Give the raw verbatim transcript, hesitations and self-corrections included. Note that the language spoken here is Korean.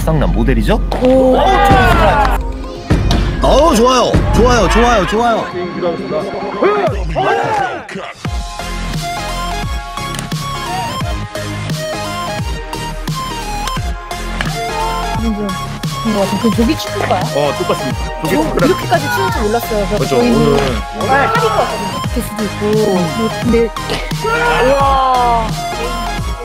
마상남 모델이죠? 오. 어 좋아요 좋아요 좋아요 좋아요. 그 조기 축구 거야? 어 똑같습니다. 조기 저 축구랑 이렇게까지 치울 줄 몰랐어요. 그래서 그렇죠. 저희는 오늘 할인 거 같거든요. 될 수도 있고. 뭐 근데 우와.